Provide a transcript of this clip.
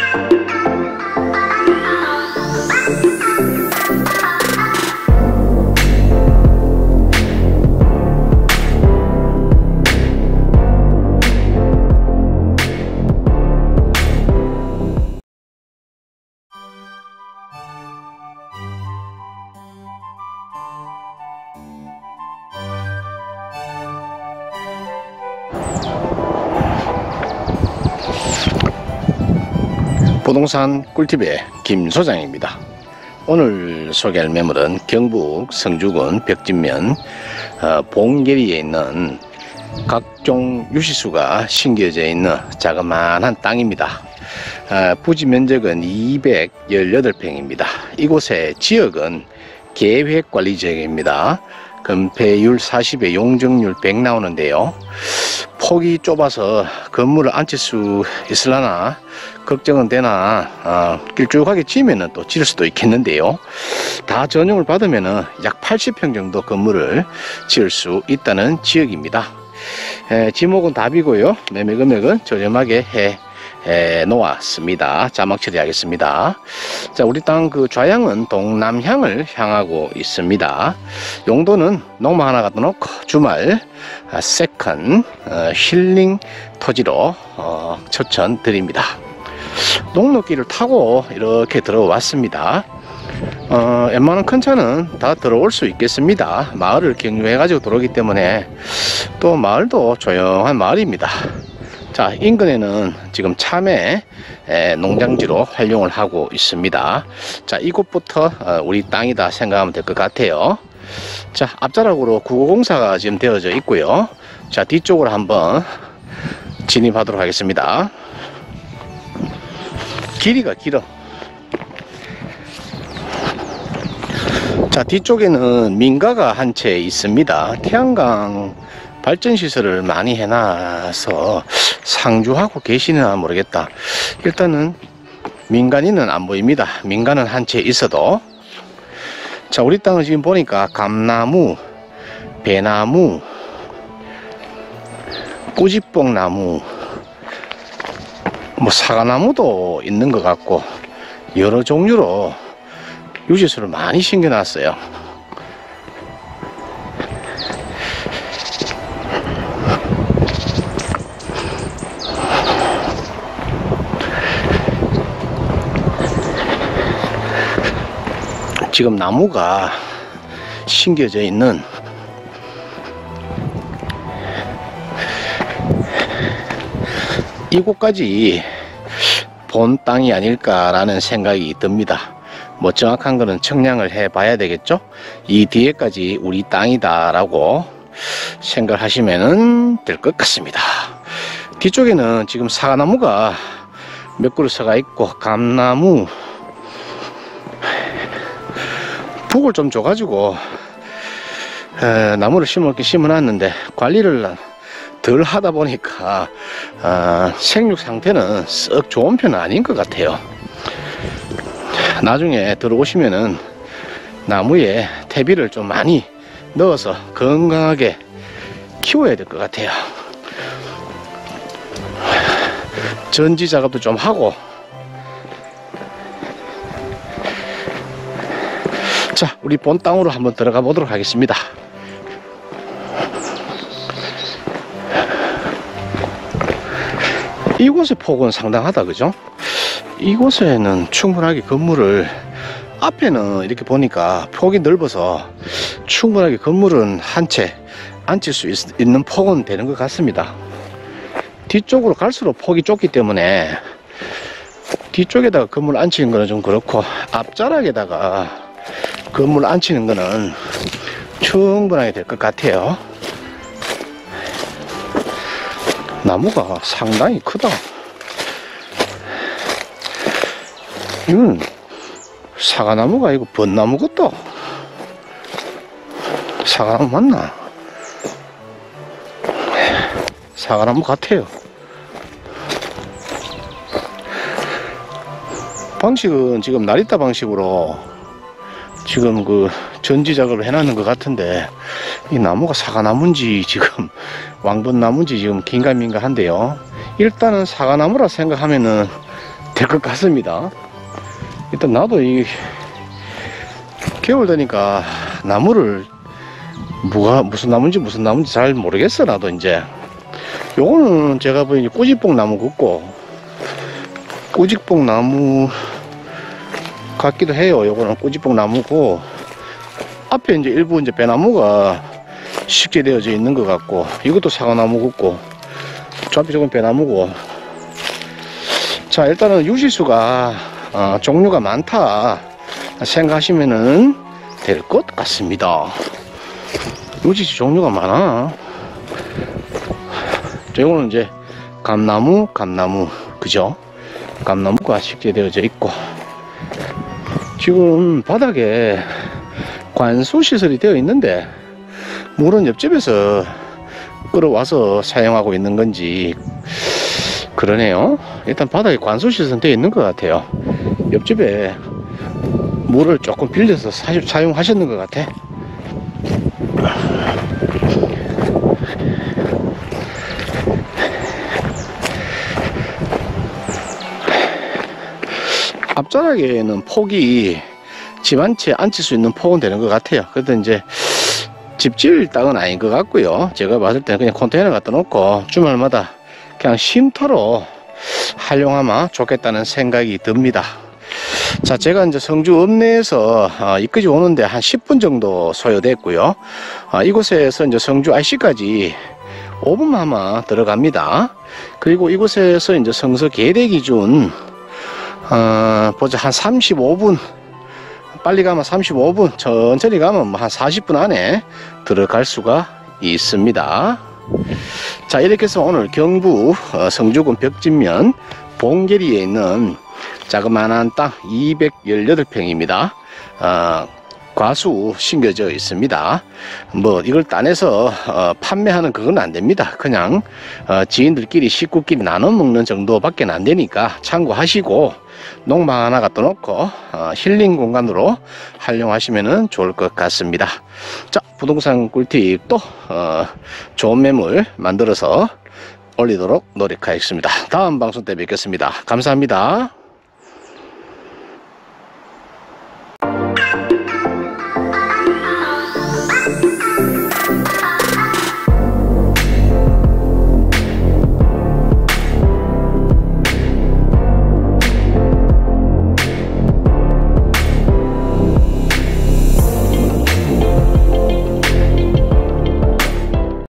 부동산 꿀팁의 김 소장입니다. 오늘 소개할 매물은 경북 성주군 벽진면 봉계리에 있는 각종 유실수가 심겨져 있는 자그마한 땅입니다. 부지 면적은 218평입니다. 이곳의 지역은 계획관리지역입니다. 건폐율 40에 용적률 100 나오는데요. 폭이 좁아서 건물을 앉힐 수 있으려나 걱정은 되나 길쭉하게 지으면 또 지을 수도 있겠는데요. 다 전용을 받으면 약 80평 정도 건물을 지을 수 있다는 지역입니다. 지목은 답이고요. 매매 금액은 저렴하게 해 놓았습니다. 자막 처리하겠습니다. 자, 우리 땅 그 좌향은 동남향을 향하고 있습니다. 용도는 농막 하나 갖다 놓고 주말 세컨 힐링 토지로 추천드립니다. 농로길을 타고 이렇게 들어왔습니다. 웬만한 큰 차는 다 들어올 수 있겠습니다. 마을을 경유해 가지고 들어오기 때문에 또 마을도 조용한 마을입니다. 자, 인근에는 지금 참외 농장지로 활용을 하고 있습니다. 자, 이곳부터 우리 땅이다 생각하면 될 것 같아요. 자, 앞자락으로 구조공사가 지금 되어져 있고요. 자, 뒤쪽으로 한번 진입하도록 하겠습니다. 길이가 길어. 자, 뒤쪽에는 민가가 한 채 있습니다. 태양광 발전시설을 많이 해놔서 상주하고 계시나 모르겠다. 일단은 민간인은 안 보입니다. 민간은 한 채 있어도. 자, 우리 땅을 지금 보니까 감나무, 배나무, 꾸지뽕나무, 뭐 사과나무도 있는 것 같고 여러 종류로 유지수를 많이 심겨 놨어요. 지금 나무가 심겨져 있는 이곳까지 본 땅이 아닐까라는 생각이 듭니다. 뭐 정확한 거는 측량을 해 봐야 되겠죠. 이 뒤에까지 우리 땅이다 라고 생각하시면 될 것 같습니다. 뒤쪽에는 지금 사과나무가 몇 그루 서가 있고 감나무, 북을 좀 줘가지고 나무를 심어놨는데 관리를 덜 하다 보니까 생육 상태는 썩 좋은 편은 아닌 것 같아요. 나중에 들어오시면은 나무에 퇴비를 좀 많이 넣어서 건강하게 키워야 될 것 같아요. 전지 작업도 좀 하고. 자, 우리 본 땅으로 한번 들어가 보도록 하겠습니다. 이곳의 폭은 상당하다, 그죠? 이곳에는 충분하게 건물을, 앞에는 이렇게 보니까 폭이 넓어서 충분하게 건물은 한 채 앉힐 수 있는 폭은 되는 것 같습니다. 뒤쪽으로 갈수록 폭이 좁기 때문에 뒤쪽에다가 건물 앉히는 거는 좀 그렇고, 앞자락에다가 건물 앉히는 거는 충분하게 될 것 같아요. 나무가 상당히 크다. 이건 사과나무가 아니고 벚나무 같다. 사과나무 맞나? 사과나무 같아요. 방식은 지금 나리타 방식으로 지금 그 전지 작업을 해놨는 것 같은데, 이 나무가 사과나무인지 지금 왕벚나무인지 지금 긴가민가한데요. 일단은 사과나무라 생각하면은 될 것 같습니다. 일단 나도 이 겨울 되니까 나무를 무슨 나무인지 잘 모르겠어. 나도 이제 요거는 제가 보니 꾸지뽕 나무 같고, 꾸지뽕 나무 같기도 해요. 요거는 꾸지뽕 나무고, 앞에 이제 일부 이제 배나무가 식재되어져 있는 것 같고, 이것도 사과나무 같고, 저 앞에 저건 배나무고. 자, 일단은 유지수가 종류가 많다 생각하시면은 될 것 같습니다. 유지수 종류가 많아. 자, 이거는 이제 감나무, 그죠? 감나무가 식재되어져 있고, 지금 바닥에 관수 시설이 되어 있는데 물은 옆집에서 끌어와서 사용하고 있는 건지 그러네요. 일단 바닥에 관수 시설은 되어 있는 것 같아요. 옆집에 물을 조금 빌려서 사용하셨는 것 같아. 앞자락에는 폭이 집 한 채 앉힐 수 있는 폭은 되는 것 같아요. 그래도 이제 집 지을 땅은 아닌 것 같고요. 제가 봤을 때는 그냥 컨테이너 갖다 놓고 주말마다 그냥 쉼터로 활용하면 좋겠다는 생각이 듭니다. 자, 제가 이제 성주 읍내에서 이까지 오는데 한 10분 정도 소요됐고요. 이곳에서 이제 성주 IC까지 5분만 아마 들어갑니다. 그리고 이곳에서 이제 성서 계대 기준 보자, 한 35분, 빨리 가면 35분, 천천히 가면 한 40분 안에 들어갈 수가 있습니다. 자, 이렇게 해서 오늘 경부 성주군 벽진면 봉계리에 있는 자그마한 땅 218평입니다. 과수 심겨져 있습니다. 뭐 이걸 따내서 판매하는 그건 안 됩니다. 그냥 지인들끼리 식구끼리 나눠 먹는 정도밖에 안 되니까 참고하시고 농막 하나 갖다 놓고 힐링 공간으로 활용하시면 좋을 것 같습니다. 자, 부동산 꿀팁 또 좋은 매물 만들어서 올리도록 노력하겠습니다. 다음 방송 때 뵙겠습니다. 감사합니다.